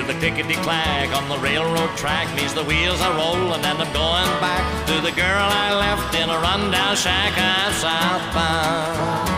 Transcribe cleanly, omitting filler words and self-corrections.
hear the clickety-clack on the railroad track. Means the wheels are rolling and I'm going back to the girl I left in a rundown shack out southbound.